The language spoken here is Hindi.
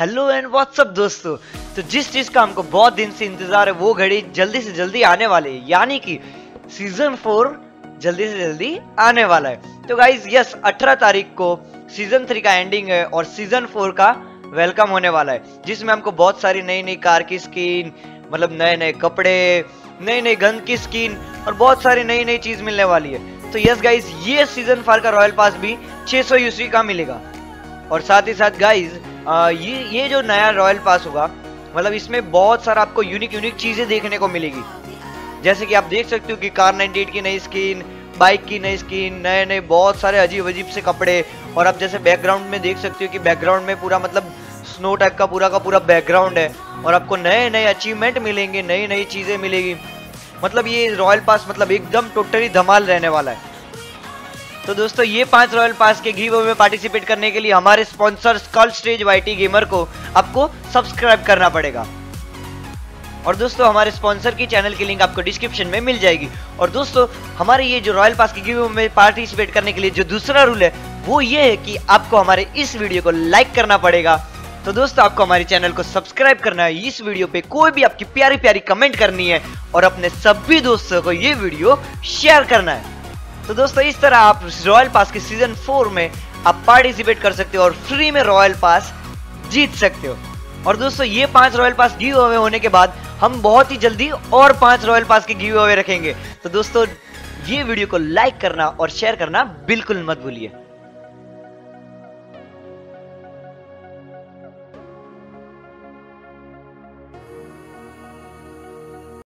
हेलो एंड व्हाट्सअप दोस्तों। तो जिस चीज का हमको बहुत दिन से इंतजार है वो घड़ी जल्दी से जल्दी आने वाली है, यानी कि सीजन 4 जल्दी से जल्दी आने वाला है। तो गाइज यस, 18 तारीख को सीजन 3 का एंडिंग है और सीजन 4 का वेलकम होने वाला है, जिसमें हमको बहुत सारी नई नई कार की स्किन, मतलब नए नए कपड़े, नई नई गन की स्किन और बहुत सारी नई नई चीज मिलने वाली है। तो यस गाइज, ये सीजन 4 का रॉयल पास भी 600 यूसी का मिलेगा। और साथ ही साथ गाइज ये जो नया रॉयल पास होगा, मतलब इसमें बहुत सारा आपको यूनिक चीजें देखने को मिलेगी। जैसे कि आप देख सकते हो कि कार 98 की नई स्किन, बाइक की नई स्किन, नए नए बहुत सारे अजीब से कपड़े। और आप जैसे बैकग्राउंड में देख सकते हो कि बैकग्राउंड में पूरा मतलब स्नो टाइप का पूरा बैकग्राउंड है और आपको नए नए अचीवमेंट मिलेंगे, नई नई चीजें मिलेगी। मतलब ये रॉयल पास मतलब एकदम टोटली धमाल रहने वाला है। तो दोस्तों, ये 5 रॉयल पास के गिव अवे में पार्टिसिपेट करने के लिए हमारे sponsor skull stage YT gamer को आपको सब्सक्राइब करना पड़ेगा। और दोस्तों, हमारे स्पॉन्सर की चैनल की लिंक आपको डिस्क्रिप्शन में मिल जाएगी। और दोस्तों, हमारे ये जो रॉयल पास के गिव अवे में पार्टिसिपेट करने के लिए जो दूसरा रूल है वो ये है कि आपको हमारे इस वीडियो को लाइक करना पड़ेगा। तो दोस्तों, आपको हमारे चैनल को सब्सक्राइब करना है, इस वीडियो पे कोई भी आपकी प्यारी प्यारी कमेंट करनी है और अपने सभी दोस्तों को ये वीडियो शेयर करना है। तो दोस्तों, इस तरह आप रॉयल पास के सीजन 4 में आप पार्टिसिपेट कर सकते हो और फ्री में रॉयल पास जीत सकते हो। और दोस्तों, ये 5 रॉयल पास गिव अवे होने के बाद हम बहुत ही जल्दी और 5 रॉयल पास के गिव अवे रखेंगे। तो दोस्तों, ये वीडियो को लाइक करना और शेयर करना बिल्कुल मत भूलिए।